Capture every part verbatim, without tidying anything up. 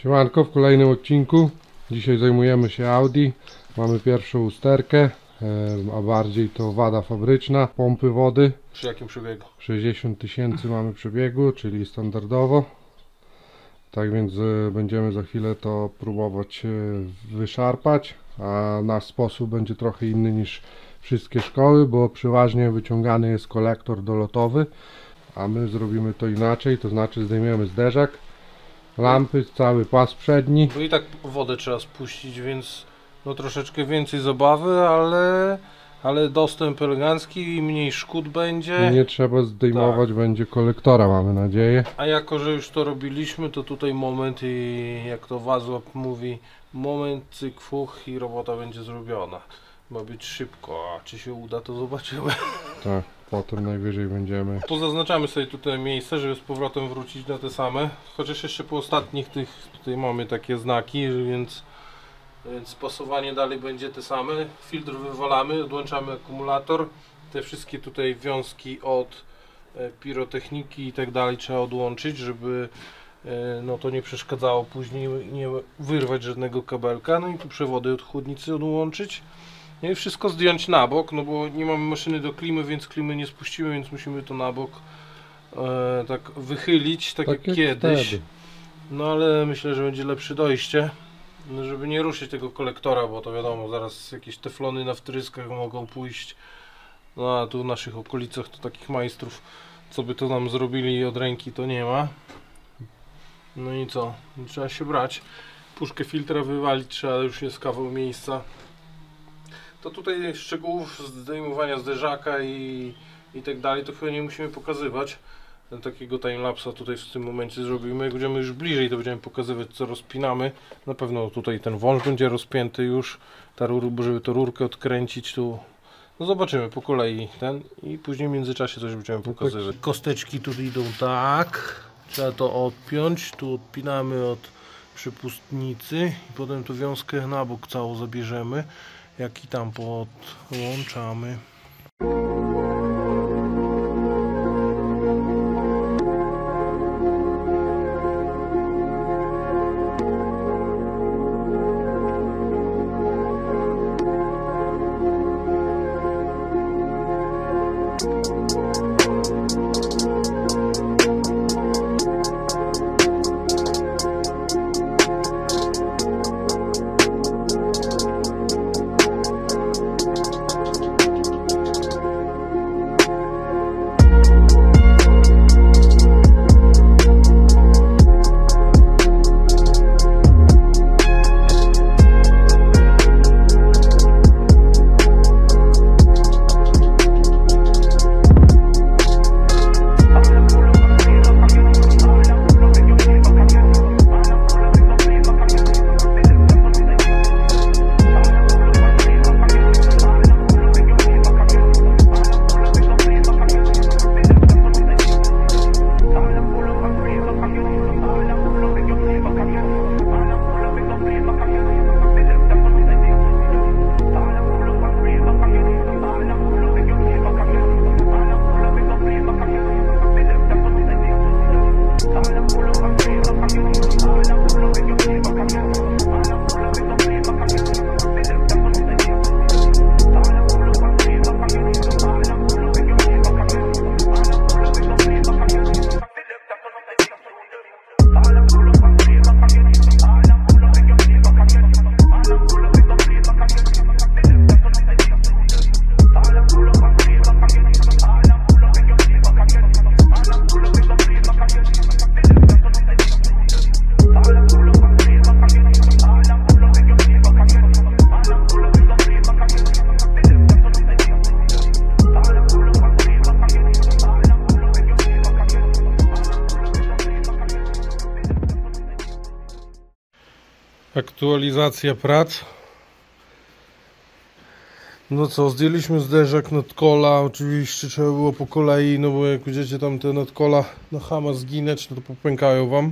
Siemanko, w kolejnym odcinku. Dzisiaj zajmujemy się Audi. Mamy pierwszą usterkę, a bardziej to wada fabryczna, pompy wody. Przy jakim przebiegu? sześćdziesiąt tysięcy mamy przebiegu, czyli standardowo. Tak więc będziemy za chwilę to próbować wyszarpać, a nasz sposób będzie trochę inny niż wszystkie szkoły, bo przeważnie wyciągany jest kolektor dolotowy, a my zrobimy to inaczej, to znaczy zdejmiemy zderzak, lampy, cały pas przedni. Bo i tak wodę trzeba spuścić, więc no troszeczkę więcej zabawy, ale, ale dostęp elegancki i mniej szkód będzie. Nie trzeba zdejmować tak. Będzie kolektora, mamy nadzieję. A jako, że już to robiliśmy, to tutaj moment i jak to Wazłap mówi, moment, cyk, fuch i robota będzie zrobiona. Ma być szybko, a czy się uda, to zobaczymy. Tak, potem najwyżej będziemy. Pozaznaczamy sobie tutaj miejsce, żeby z powrotem wrócić na te same. Chociaż jeszcze po ostatnich tych tutaj mamy takie znaki, więc, więc pasowanie dalej będzie te same. Filtr wywalamy, odłączamy akumulator. Te wszystkie tutaj wiązki od e, pirotechniki i tak dalej trzeba odłączyć, żeby e, no to nie przeszkadzało później, nie wyrwać żadnego kabelka. No i tu przewody od chłodnicy odłączyć. No i wszystko zdjąć na bok, no bo nie mamy maszyny do klimy, więc klimy nie spuścimy, więc musimy to na bok e, tak wychylić, tak, tak jak, jak kiedyś. Wtedy. No ale myślę, że będzie lepsze dojście, no, żeby nie ruszyć tego kolektora, bo to wiadomo, zaraz jakieś teflony na wtryskach mogą pójść. No a tu w naszych okolicach to takich majstrów, co by to nam zrobili od ręki, to nie ma. No i co? Trzeba się brać. Puszkę filtra wywalić trzeba, już jest kawał miejsca. To tutaj szczegółów zdejmowania zderzaka i, i tak dalej to chyba nie musimy pokazywać. Takiego timelapsa tutaj w tym momencie zrobimy. Jak będziemy już bliżej, to będziemy pokazywać, co rozpinamy. Na pewno tutaj ten wąż będzie rozpięty już, ta rur, żeby to rurkę odkręcić tu. No zobaczymy po kolei ten i później w międzyczasie coś będziemy pokazywać. Kosteczki tu idą tak, trzeba to odpiąć, tu odpinamy od przepustnicy i potem tu wiązkę na bok całą zabierzemy, jak i tam podłączamy. Aktualizacja prac. No co, zdjęliśmy zderzak nadkola, oczywiście trzeba było po kolei, no bo jak widzicie tam te nadkola na chama zginęć, no to popękają wam.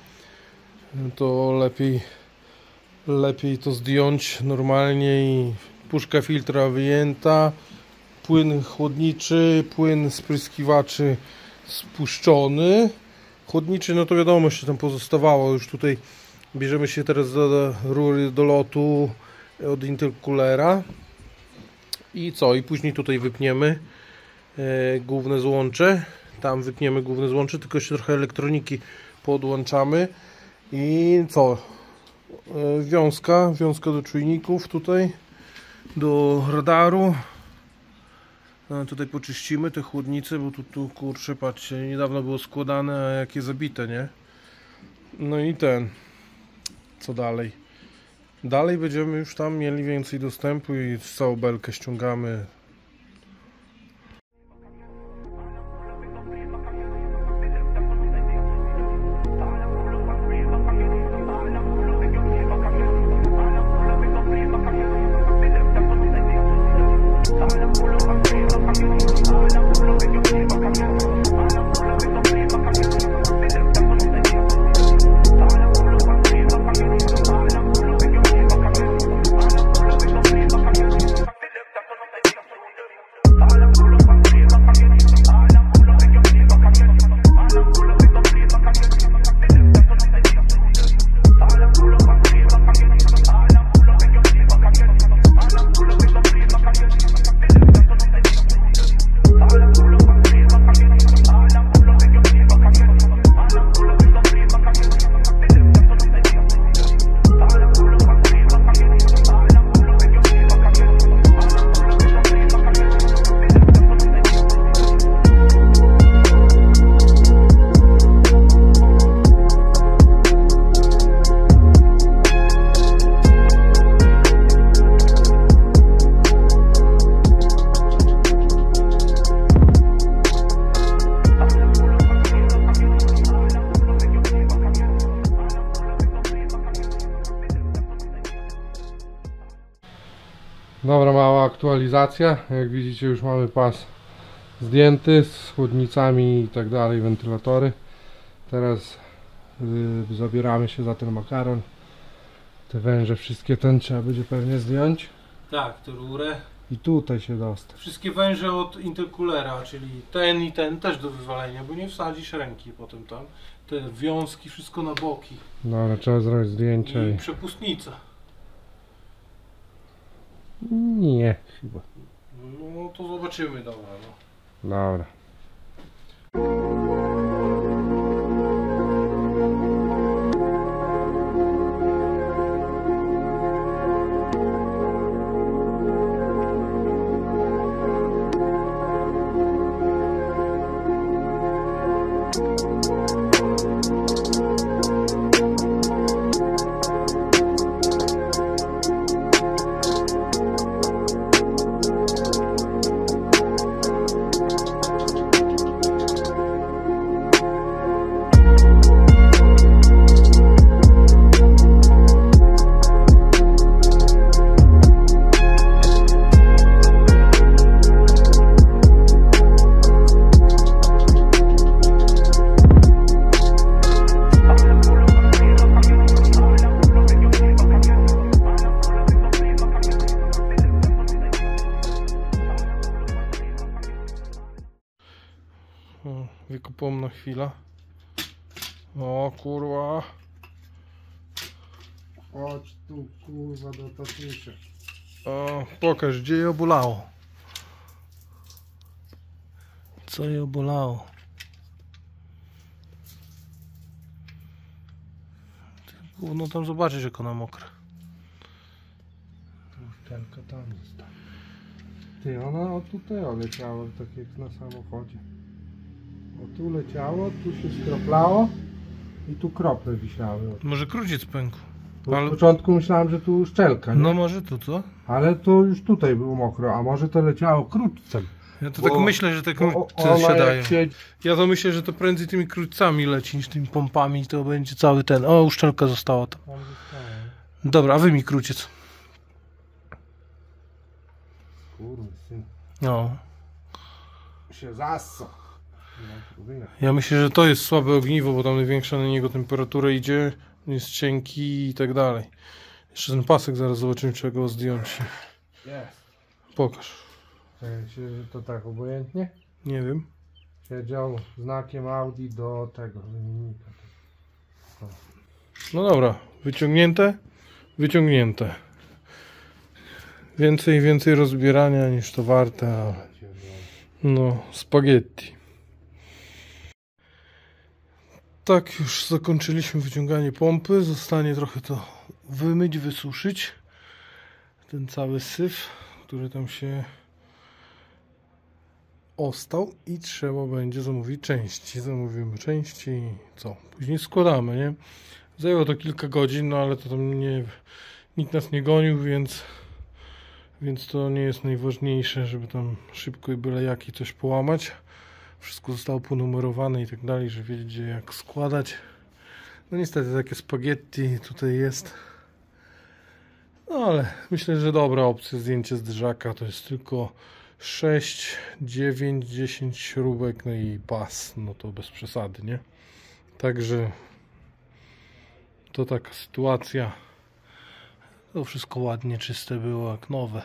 To lepiej lepiej to zdjąć normalnie i puszka filtra wyjęta, płyn chłodniczy, płyn spryskiwaczy spuszczony. Chłodniczy, no to wiadomo, jeszcze tam pozostawało, już tutaj Bierzemy się teraz do rury do lotu od intercoolera i co? I później tutaj wypniemy e, główne złącze. Tam wypniemy główne złącze, tylko jeszcze trochę elektroniki podłączamy. I co? E, wiązka, wiązka do czujników tutaj, do radaru. No, tutaj poczyścimy te chłodnice, bo tu, tu kurczę, patrzcie, niedawno było składane, a jakie zabite, nie? No i ten, co dalej? Dalej będziemy już tam mieli więcej dostępu i całą belkę ściągamy. Dobra, mała aktualizacja. Jak widzicie, już mamy pas zdjęty z chłodnicami i tak dalej, wentylatory. Teraz yy, zabieramy się za ten makaron. Te węże wszystkie ten trzeba będzie pewnie zdjąć. Tak, tę rurę. I tutaj się dostać. Wszystkie węże od intercoolera, czyli ten i ten też do wywalenia, bo nie wsadzisz ręki potem tam. Te wiązki, wszystko na boki. No ale trzeba zrobić zdjęcie. I I... przepustnica. Nie, chyba. No to zobaczymy, dobra. No. Dobra. Wykupomna chwila. O kurwa. Chodź tu kurwa do tatusia. O, pokaż, gdzie je bolało. Co je bolało? No tam zobaczysz, jak ona mokra. Uszczelka tam jest. Ty, ona o tutaj oleciała, tak jak na samochodzie. O tu leciało, tu się skroplało i tu krople wisiały. Może kruciec pękł. Bo Ale... w początku myślałem, że tu szczelka, nie? No może tu, co? Ale to już tutaj było mokro, a może to leciało krótcem. Ja to Bo- tak myślę, że tak bo to ona się daje. jak siedzi... Ja to myślę, że to prędzej tymi krótcami leci niż tymi pompami, to będzie cały ten. O, uszczelka została tam. Tam zostało. Dobra, a wy mi króciec. Kurde, syn. No. Się zassał. Ja myślę, że to jest słabe ogniwo, bo tam największa na niego temperatura idzie, jest cienki i tak dalej. Jeszcze ten pasek zaraz zobaczymy, czy go zdjąć. Jest. Pokaż. Się, to tak obojętnie? Nie wiem. Siedział znakiem Audi do tego wymiennika. No dobra, Wyciągnięte? Wyciągnięte. Więcej, więcej rozbierania niż to warte, ale no, spaghetti. Tak, już zakończyliśmy wyciąganie pompy. Zostanie trochę to wymyć, wysuszyć. Ten cały syf, który tam się ostał i trzeba będzie zamówić części. Zamówimy części i co? Później składamy, nie? Zajęło to kilka godzin, no ale to tam nie... Nikt nas nie gonił, więc... Więc to nie jest najważniejsze, żeby tam szybko i byle jaki coś połamać. Wszystko zostało ponumerowane i tak dalej, żeby wiedzieć, gdzie jak składać. No niestety takie spaghetti tutaj jest. No ale myślę, że dobra opcja zdjęcie zderzaka. To jest tylko sześć, dziewięć, dziesięć śrubek, no i pas. No to bez przesady, nie? Także to taka sytuacja. To wszystko ładnie, czyste było, jak nowe.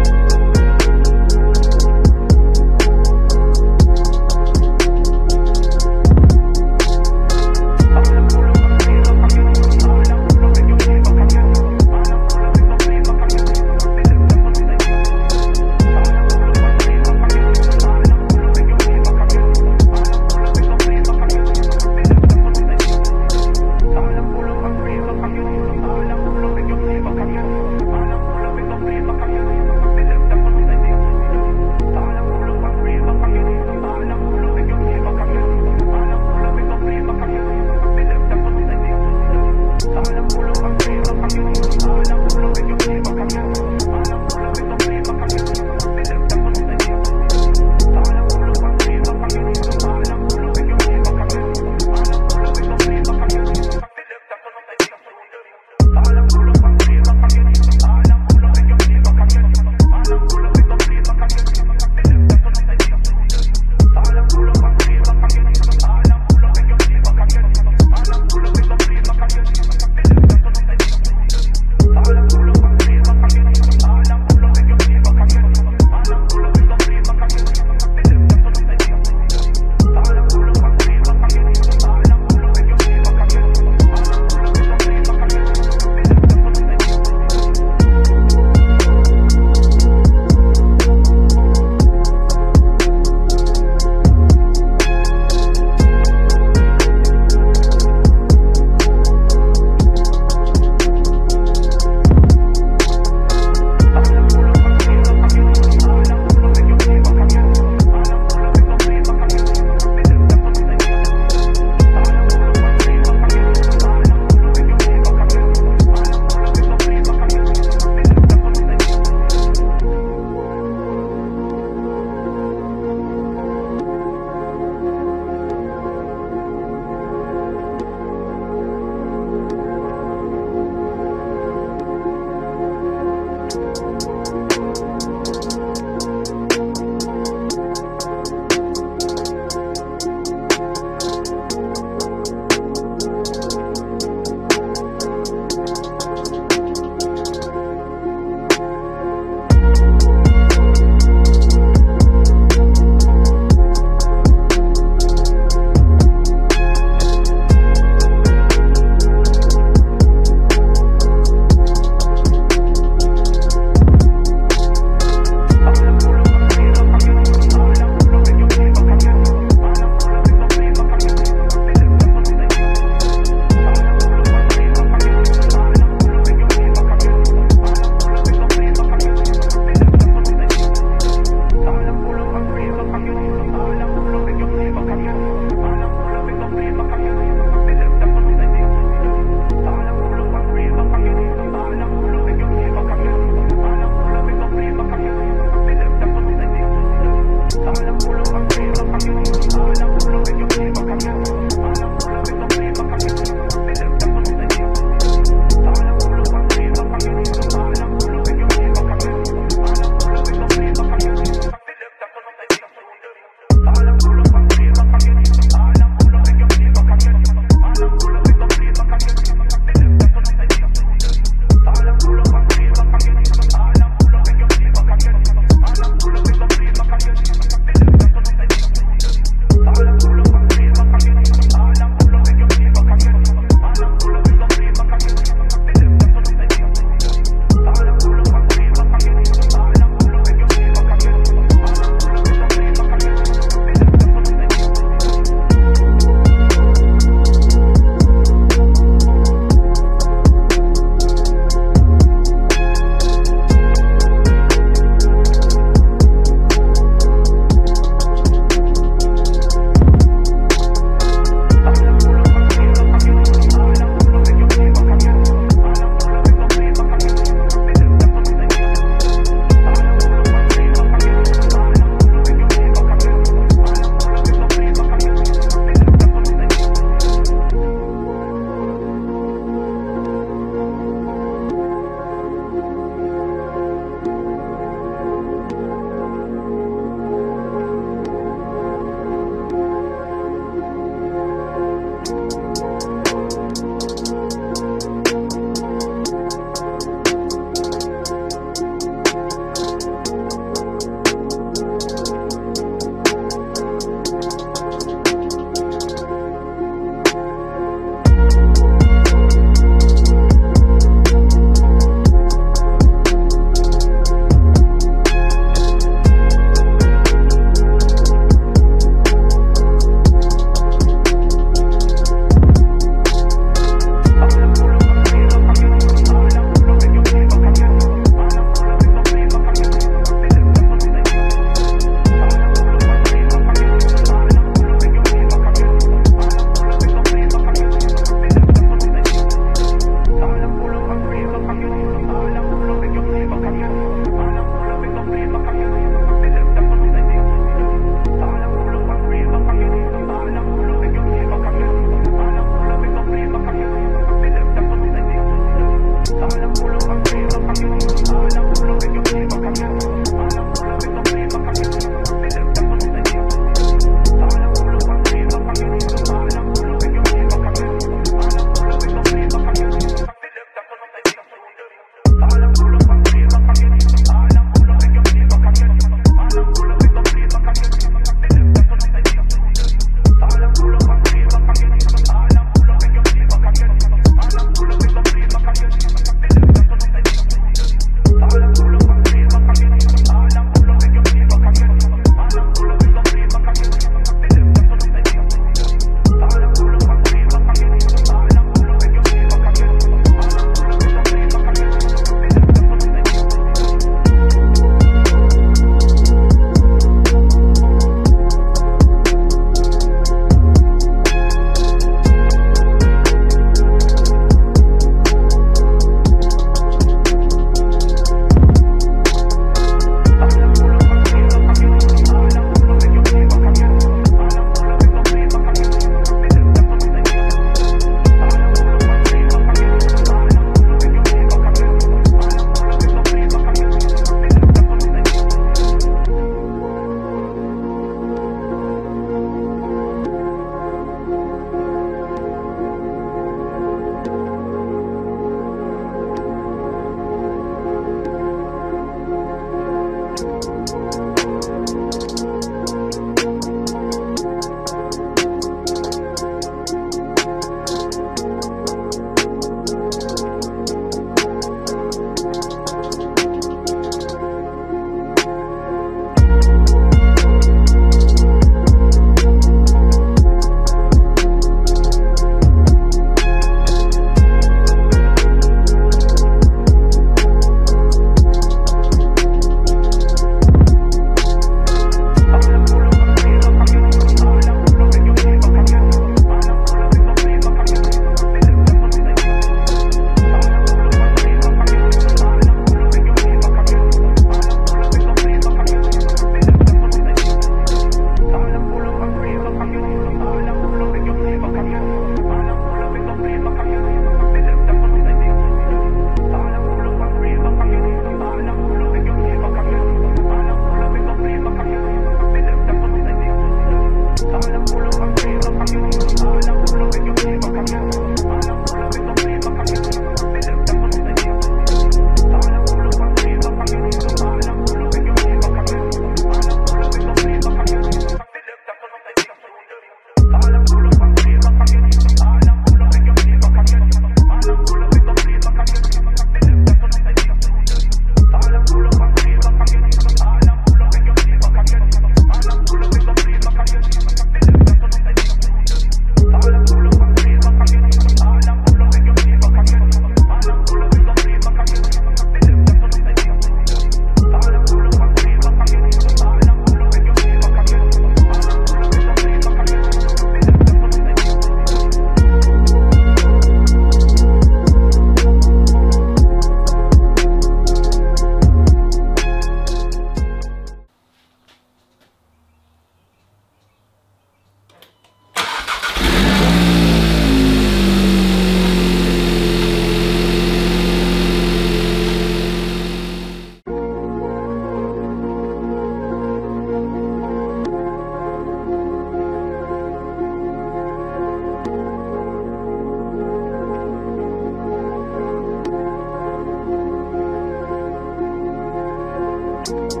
Thank you.